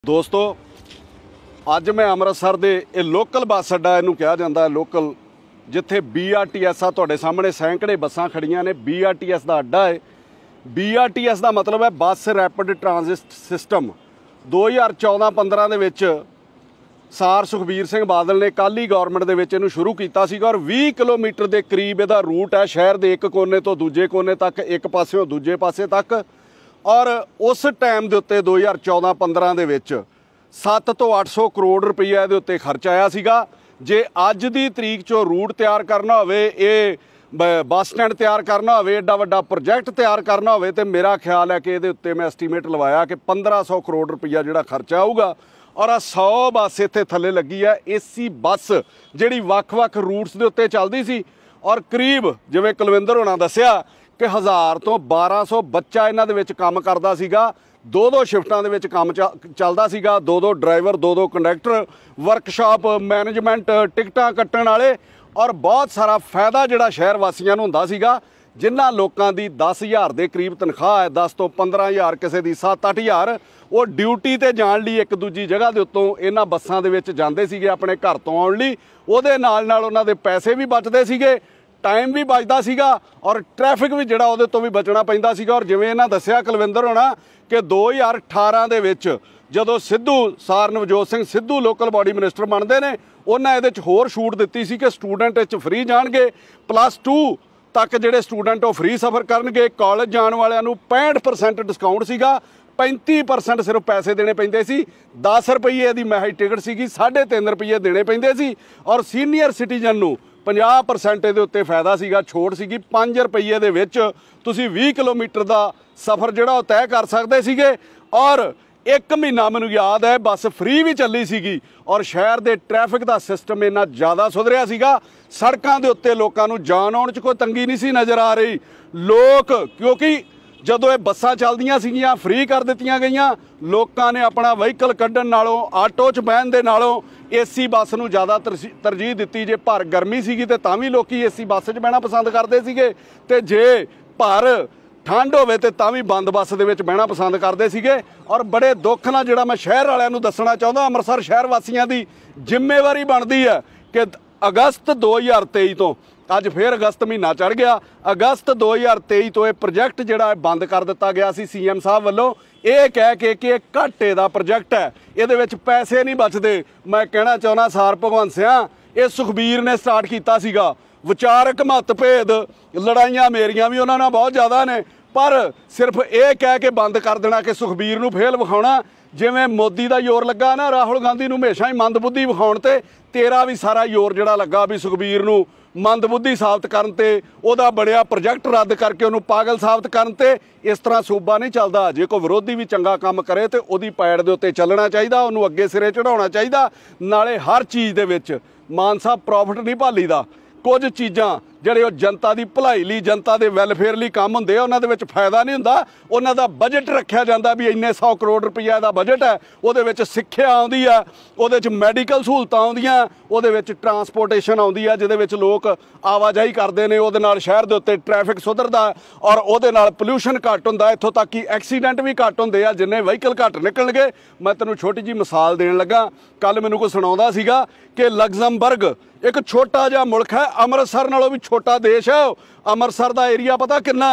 दोस्तों अज मैं अमृतसर दे ये लोकल बस अड्डा इनू कहा जाता है लोकल जिथे BRTS तुहाडे सामने सैकड़े बसां खड़ियां ने। BRTS का अड्डा है। BRTS का मतलब है बस रैपिड ट्रांजिट सिस्टम। 2014-15 दे विच सार सुखबीर सिंह बादल ने काली गौरमेंट दे विच इहनूं शुरू कीता सीगा और 20 किलोमीटर के करीब इहदा रूट है शहर के एक कोने तो दूजे कोने तक, एक पासों दूजे पासे तक। और उस टाइम के उत्ते 2014-15 दे विच 700 तो 800 करोड़ रुपया इहदे उत्ते खर्च आया सीगा। जे अज दी तरीक चो रूट तैयार करना होवे, ये बस स्टैंड तैयार करना होवे, एडा वड्डा प्रोजैक्ट तैयार करना होवे ते मेरा ख्याल है कि इहदे उत्ते मैं एस्टीमेट लवाया कि 1500 करोड़ रुपया जिहड़ा खर्चा आऊगा। और 100 बस इत्थे थल्ले लगी है AC बस जिहड़ी वख-वख रूट्स दे उत्ते चलदी सी। और करीब जिवें कुलविंदर होना दस्सिया कि 1000 तो 1200 बच्चा इन्हां दे विच काम करदा सीगा। 2-2 शिफ्टां दे विच काम चलदा सीगा, 2-2 ड्राइवर, 2-2 कंडक्टर, वर्कशॉप मैनेजमेंट, टिकटां कट्टण वाले और बहुत सारा फायदा जिहड़ा शहर वासियों नूं हुंदा सीगा। जिन्हां लोकां दी 10,000 दे करीब तनख्वाह है, 10 तो 15,000, किसी दी 7-8,000, वो ड्यूटी ते जाण लई एक दूजी जगह दे उत्तों इन्हां बसां दे विच जांदे सीगे अपने घर तो आउण लई। उहदे नाल उन्हां दे पैसे भी बचदे सीगे, टाइम भी बचदा सीगा और ट्रैफिक भी जिहड़ा उहदे तों भी बचना पैंदा सीगा। और जिवें इन्हां दस्सिया कुलविंदर होना कि 2018 दे विच जदों सिद्धू सार Navjot Singh Sidhu local body minister बनदे ने, उन्हां इहदे च होर छूट दित्ती सी कि स्टूडेंट इच फ्री जाणगे, +2 तक जिहड़े स्टूडेंट वो फ्री सफ़र करनगे। कॉलेज जाण वालिआं नूं 65% डिस्काउंट सीगा, 35% सिर्फ पैसे देने पैंदे सी। 10 रुपये दी महज टिकट सीगी, 3.5 रुपये देने पैंदे सी। और सीनियर सिटीजन नूं 50% इहदे उत्ते फायदा सीगा, छूट सीगी। 5 रुपये दे विच तुसीं 20 किलोमीटर का सफ़र जिहड़ा वो तय कर सकदे सीगे। और 1 महीना मैनूं याद है बस फ्री भी चली सीगी और शहर के ट्रैफिक का सिस्टम इन्ना ज़्यादा सुधरिया सीगा। सड़कों के उत्ते लोकां नूं जाण आउण च कोई तंगी नहीं सी नज़र आ रही। लोग क्योंकि जदों ये बसां चलदियां सीगियां फ्री कर दित्तियां गईयां, लोकां ने अपना व्हीकल कड्ढण नालों आटो च बहण दे नालों AC बस नूं ज़्यादा तरजीह दित्ती। जे भर गर्मी सीगी ते तां वी लोकी AC बस च बहना पसंद करदे सीगे, ते जे भर ठंड होवे ते तां वी बंद बस दे विच बहना पसंद करदे सीगे। और बड़े दुख नाल जिहड़ा मैं शहर वालिआं नूं दस्सना चाहुंदा, अमृतसर शहर वासियां दी जिम्मेवारी बनदी है कि अगस्त 2023 तो अज फिर अगस्त महीना चढ़ गया। अगस्त 2023 तो यह प्रोजैक्ट जिहड़ा बंद कर दिता गया सी CM साहब वालों, ये कह के कि घाटे का प्रोजैक्ट है, ये पैसे नहीं बचते। मैं कहना चाहना सार भगवंत सिंह, ये सुखबीर ने स्टार्ट किया सीगा। विचारक मतभेद लड़ाइयां मेरियां भी उन्होंने बहुत ज़्यादा ने, पर सिर्फ ये कह के बंद कर देना कि सुखबीर नूं फेल विखाउणा। जिवें मोदी का जोर लगा ना राहुल गांधी नूं हमेशा ही मंदबुद्धि विखाउण ते, तेरा भी सारा जोर जिहड़ा लगा भी सुखबीर नूं मंदबुद्धि साबित करन ते, उहदा बड़िया प्रोजैक्ट रद्द करके उन्होंने पागल साबित करन ते। इस तरह सूबा नहीं चलदा। जे कोई विरोधी भी चंगा काम करे तो उहदी पैड़ दे उत्ते चलना चाहिए, उन्होंने अगे सिरे चढ़ाउणा चाहिए। नाले हर चीज़ दे विच मान साहब प्रॉफिट नहीं भालीदा। कुछ चीज़ां ਜਿਹੜੇ ਉਹ जनता की भलाई ਲਈ जनता के वैलफेयर ਲਈ काम ਹੁੰਦੇ ਆ, ਉਹਨਾਂ ਦੇ ਵਿੱਚ फायदा नहीं ਹੁੰਦਾ। ਉਹਨਾਂ ਦਾ बजट रखा ਜਾਂਦਾ भी ਇੰਨੇ 100 ਕਰੋੜ ਰੁਪਈਆ ਦਾ बजट है, ਉਹਦੇ ਵਿੱਚ ਸਿੱਖਿਆ ਆਉਂਦੀ ਆ, ਉਹਦੇ ਵਿੱਚ ਮੈਡੀਕਲ ਸਹੂਲਤਾਂ ਆਉਂਦੀਆਂ, ਉਹਦੇ ਵਿੱਚ ਟਰਾਂਸਪੋਰਟੇਸ਼ਨ ਆਉਂਦੀ ਆ, ਜਿਹਦੇ ਵਿੱਚ ਲੋਕ ਆਵਾਜਾਈ ਕਰਦੇ ਨੇ, ਉਹਦੇ ਨਾਲ ਸ਼ਹਿਰ ਦੇ ਉੱਤੇ ਟ੍ਰੈਫਿਕ ਸੁਧਰਦਾ ਔਰ ਉਹਦੇ ਨਾਲ ਪੋਲਿਊਸ਼ਨ ਘੱਟ ਹੁੰਦਾ। ਇੱਥੋਂ ਤੱਕ ਕਿ ਐਕਸੀਡੈਂਟ ਵੀ ਘੱਟ ਹੁੰਦੇ ਆ ਜਿੰਨੇ ਵਹੀਕਲ ਘੱਟ ਨਿਕਲਣਗੇ। ਮੈਂ ਤੈਨੂੰ ਛੋਟੀ ਜੀ ਮਿਸਾਲ ਦੇਣ ਲੱਗਾ। ਕੱਲ ਮੈਨੂੰ ਕੋਈ ਸੁਣਾਉਂਦਾ ਸੀਗਾ कि लग्जमबर्ग एक छोटा जिहा मुल्क है, अमृतसर नालों भी छोटा देश है। अमृतसर का एरिया पता कितना?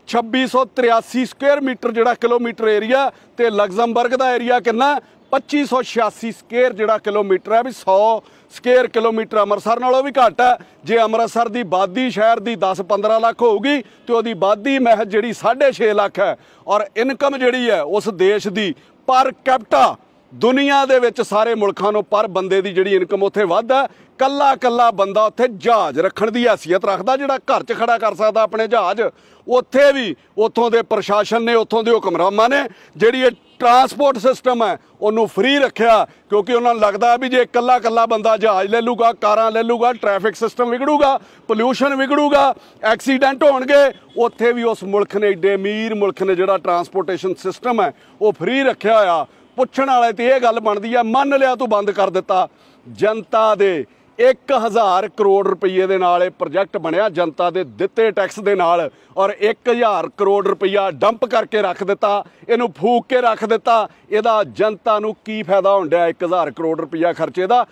2683 स्क्वेयर मीटर जिहड़ा किलोमीटर एरिया, तो लग्जमबर्ग का एरिया कितना? 2586 स्क्वेयर जिहड़ा किलोमीटर है। भी 100 स्क्वेयर किलोमीटर अमृतसर नालों भी घट है। जे अमृतसर की आबादी शहर की 10-15 लाख होगी तो वही आबादी महज जिहड़ी 6.5 लाख है। और इनकम जिहड़ी है उस देश की पर कैपिटा दुनिया दे विच सारे मुल्कां नूं पर बंदे की जिहड़ी इनकम उत्थे वध है। कल्ला कल्ला बंदा उत्थे जहाज़ रखण की हैसीयत रखदा, जिहड़ा घर च खड़ा कर सकदा अपने जहाज़। उत्थे भी उत्थों दे प्रशासन ने, उत्थों दे हुक्मरानां ने जिहड़ी ट्रांसपोर्ट सिस्टम है उन्होंने फ्री रखा, क्योंकि उन्होंने लगता भी जे कल्ला कल्ला बंदा जहाज़ ले लूगा, कारां ले लूगा, ट्रैफिक सिस्टम बिगड़ूगा, पोल्यूशन बिगड़ूगा, एक्सीडेंट होणगे। उत्थे भी उस मुल्क ने, एडे अमीर मुल्क ने, जिहड़ा ट्रांसपोर्टेशन सिस्टम है वो फ्री रखा होया। पुछण वाले तो यह गल बनती है, मन लिया तू बंद कर दिता। जनता दे 1000 ਕਰੋੜ ਰੁਪਈਏ ਦੇ ਨਾਲ ਇਹ ਪ੍ਰੋਜੈਕਟ ਬਣਿਆ ਜਨਤਾ ਦੇ ਦਿੱਤੇ ਟੈਕਸ ਦੇ ਨਾਲ, ਔਰ 1000 ਕਰੋੜ ਰੁਪਈਆ ਡੰਪ ਕਰਕੇ ਰੱਖ ਦਿੱਤਾ, ਇਹਨੂੰ ਫੂਕ ਕੇ ਰੱਖ ਦਿੱਤਾ। ਇਹਦਾ ਜਨਤਾ ਨੂੰ ਕੀ ਫਾਇਦਾ ਹੋਣ ਡਿਆ 1000 ਕਰੋੜ ਰੁਪਈਆ ਖਰਚੇ ਦਾ?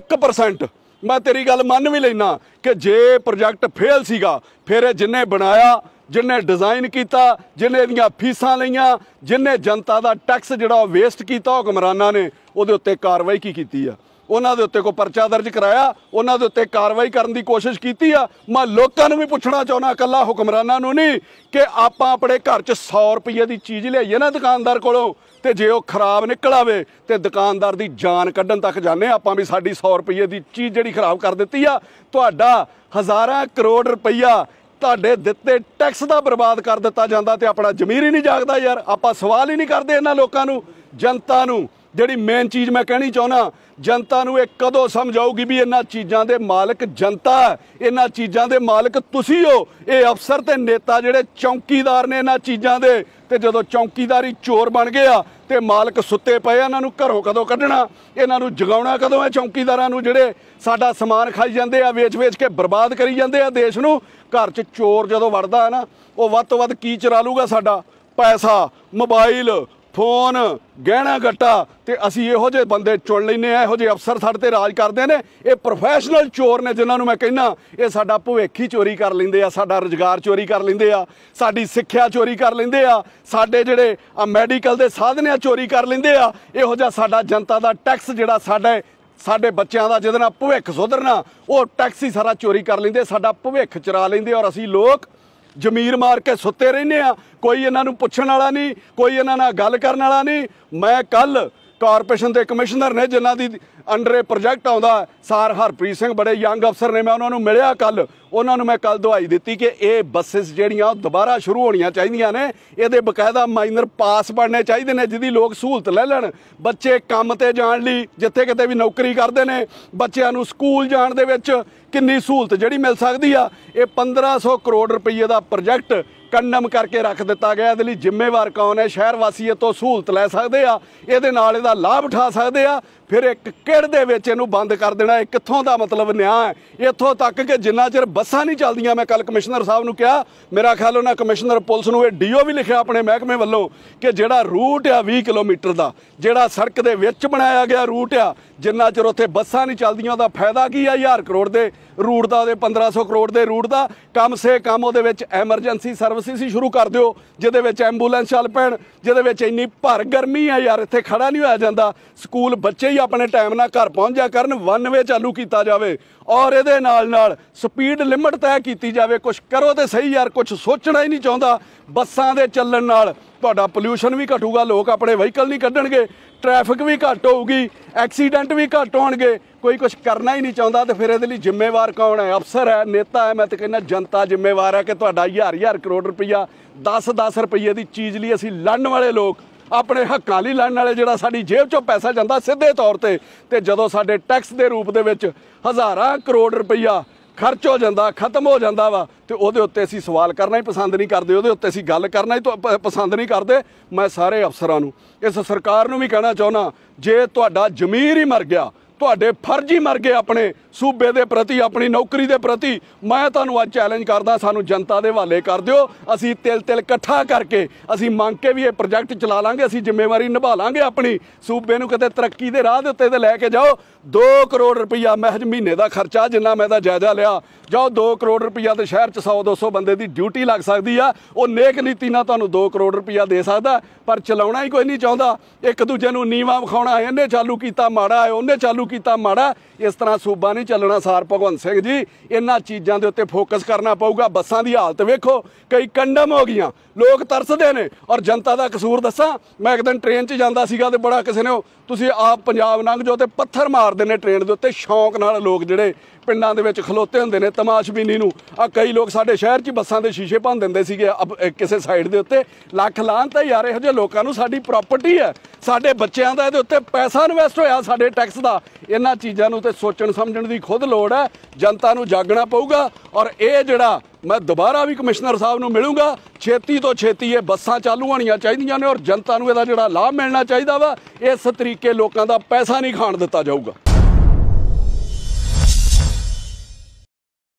1%। ਮੈਂ ਤੇਰੀ ਗੱਲ ਮੰਨ ਵੀ ਲੈਣਾ ਕਿ ਜੇ ਪ੍ਰੋਜੈਕਟ ਫੇਲ ਸੀਗਾ, ਫਿਰ ਇਹ ਜਿੰਨੇ ਬਣਾਇਆ, जिन्हें डिज़ाइन किया, जिन्हें इहदियां फीसां लईआं, जिन्हें जनता का टैक्स जिहड़ा वेस्ट किया हुक्मरानां ने, उहदे उत्ते कार्रवाई की है? उन्हां दे उत्ते कोई परचा दर्ज कराया? उन्हां दे उत्ते कार्रवाई करने की कोशिश की? मैं लोगों को भी पूछना चाहना, कल्ला हुक्मरानां नूं नहीं, कि आपां अपने घर च 100 रुपये की चीज़ लियाईए ना दुकानदार कोलों, ते जे वह खराब निकल आवे तो दुकानदार की जान कड्ढण तक जाने आपां भी साडी 100 रुपये की चीज़ जिहड़ी खराब कर दित्ती आ। तुहाडा हज़ारां करोड़ रुपया ਤੁਹਾਡੇ ਦਿੱਤੇ टैक्स का बर्बाद कर दिता जाता, तो अपना जमीर ही नहीं जागदा यार। आप सवाल ही नहीं करते इन्हां लोकां नूं। जनता नूं जिहड़ी मेन चीज़ मैं कहनी चाहुंदा, जनता नूं ये कदों समझ आऊगी भी इन्हां चीज़ां दे मालिक जनता है, इन्हां चीज़ां दे मालिक तुसीं हो। ये अफसर ते नेता जिहड़े चौकीदार ने इन्हां चीज़ां दे, ते जदों चौकीदारी चोर बन गया ते मालिक सुत्ते पए, इन्हां नूं घरों कदों कढणा, इन्हां नूं जगाउणा कदों है? चौकीदारां नूं जिहड़े साडा समान खाई जांदे आ, वेच वेच के बर्बाद करी जांदे आ देश नूं। घर च चोर जदों वड़दा है ना, वो वध तो वध की चुरा लूगा? साडा पैसा, मोबाइल फोन, गहना गट्टा। तो असीं इहो जे बंदे चुन लैने, इहो जे अफसर साडे ते राज करदे ने। ये प्रोफैशनल चोर ने जिन्हां नूं मैं कहना ये साडा भविख ही चोरी कर लैंदे आ, साडा रोजगार चोरी कर लैंदे आ, साडी सिੱਖਿਆ चोरी कर लैंदे आ, साडे जिहड़े मैडिकल दे साधन आ चोरी कर लैंदे आ। इहो जिहा साडा जनता दा टैक्स जिहड़ा साडे बच्चों का जिहदे नाल भविख सुधरना, वो टैक्स ही सारा चोरी कर लेंदे, साडा भविख चुरा लेंदे, और असीं लोग जमीर मार के सुत्ते रहने आ। कोई इन्हां नूं पुछण वाला नहीं, कोई इन्हां नाल गल करन वाला नहीं। मैं कल कारपोरेशन के कमिश्नर ने जिन्हां दी अंडर प्रोजैक्ट आउंदा, सार हरप्रीत सिंह बड़े यंग अफसर ने, मैं उन्होंने मिलिया कल, उन्होंने मैं कल दुआई दी कि ये बसिस जिहड़ियां दोबारा शुरू होणियां चाहीदियां ने, इहदे बकायदा माइनर पास बनने चाहिए ने, जिहदी लोग सहूलत ले लैण। बच्चे काम ते जाण लई जिथे किते भी नौकरी करदे ने, बच्चों नूं स्कूल जाण दे विच किन्नी सहूलत जिहड़ी मिल सकदी आ। ये 1500 करोड़ रुपये का प्रोजैक्ट कंडम करके रख दिता गया। इहदे लई जिम्मेवार कौन है? शहर वासी इह तों सहूलत लै सकदे आ, इहदे नाल इहदा लाभ उठा सकदे आ, फिर एक किड़ दे विच इहनूं बंद कर देना। ये कित्थों दा मतलब न्याय है? इत्थों तक कि जिन्ना चिर बसां नहीं चलदियां, मैं कल कमिश्नर साहब नूं कहा, मेरा ख्याल उन्हां कमिश्नर पुलिस नूं DO भी लिखिया अपने महकमे वल्लों कि जिहड़ा रूट आ 20 किलोमीटर का, जिहड़ा सड़क दे विच बनाया गया रूट आ, जिन्ना चिर उत्थे बसां नहीं चलदियां दा फायदा की आ? 1000 करोड़ दे रूट का, 1500 करोड़ के रूट का कम से कम वो एमरजेंसी सर्विसिस ही शुरू कर दो, जिहदे एंबूलेंस चल पैण, जिहदे इन्नी भर गर्मी है यार, इत्थे खड़ा नहीं होया जांदा। स्कूल बच्चे ही अपने टाइम नाल घर पहुँच जा करन, 1 वे चालू किया जाए, और इहदे नाल स्पीड लिमिट तय की जाए। कुछ करो तो सही यार, कुछ सोचना ही नहीं चाहता। बसां दे चलण नाल तुहाडा पोल्यूशन भी घटूगा, लोग अपने व्हीकल नहीं कड्ढणगे, ट्रैफिक भी घट होगी, एक्सीडेंट भी घट होणगे। कोई कुछ करना ही नहीं चाहता, तो फिर इहदे लई जिम्मेवार कौन है? अफसर है, नेता है? मैं तो कहना जनता जिम्मेवार है कि तुहाडा 1000 करोड़ रुपया 10 रुपये की चीज़ लिए असीं लड़न वाले लोग, अपने हक्कां लई लड़न वाले, जिहड़ा साडी जेब चों पैसा जांदा सीधे तौर ते जदों साडे टैक्स के रूप दे विच हज़ारां करोड़ रुपया खर्च हो जाता, खत्म हो जाता वा, तो उहदे उत्ते असीं सवाल करना ही पसंद नहीं करते, उहदे उत्ते असीं गल करना ही तो पसंद नहीं करते। मैं सारे अफसरां नूं, इस सरकार नूं भी कहना चाहुंदा, जे तुहाडा जमीर ही मर गया, तुहाडे फर्ज ही मर गए अपने सूबे के प्रति, अपनी नौकरी के प्रति, मैं तुहानूं अज चैलेंज करदा, सानूं जनता के हवाले कर दिओ। असीं तिल इकट्ठा करके असीं मंग के भी ये प्रोजैक्ट चला लांगे, असीं जिम्मेवारी निभा लांगे अपनी। सूबे नूं किते तरक्की के राह दे उत्ते ते लैके जाओ। 2 करोड़ रुपया महज महीने का खर्चा, जिन्ना मैं जायजा लिया, जाओ 2 करोड़ रुपया तो शहर च 100-200 बंदे की ड्यूटी लग सकती है। वो नेक नीति नाल तुहानूं 2 करोड़ रुपया दे सकदा, पर चलाउणा ही कोई नहीं चाहुंदा। एक दूजे नूं नीवां विखाउणा, इहने चालू कीता माड़ा है, उहने चालू कीता माड़ा, इस तरह सूबा नहीं चलना। सार भगवंत सिंह जी, इन्हां चीज़ों के उत्ते फोकस करना पऊगा। बसां दी हालत वेखो, कई कंडम हो गईयां, लोग तरसदे ने, और जनता का कसूर दसां। मैं एक दिन ट्रेन च जांदा सीगा ते बड़ा किसी ने, तुसीं आप पंजाब लंघ जाओ ते पत्थर मारदे ने ट्रेन दे उत्ते, शौक नाल लोग जिहड़े पिंडां दे विच खलोते हुंदे ने तमाशबीनी नूं। कई लोग साडे शहर च बसां दे शीशे भंन दिंदे सीगे किसी साइड दे उत्ते। लख लाहनत है यार, इहो जिहे लोकां नूं। साडी प्रॉपर्टी है, साडे बच्चों का इहदे उत्ते पैसा इन्वैसट होया साडे टैक्स का। इन्हां चीज़ां नूं ते सोचण समझण दी खुद लोड़ है, जनता नूं जागना पऊगा। और ये जिहड़ा मैं दोबारा भी कमिश्नर साहब नूं मिलूंगा, छेती तो छेती ये बसां चालू होणियां चाहीदियां ने, और जनता नूं इहदा जिहड़ा लाभ मिलना चाहिदा वा, इस तरीके लोकां दा पैसा नहीं खाण दित्ता जाऊगा।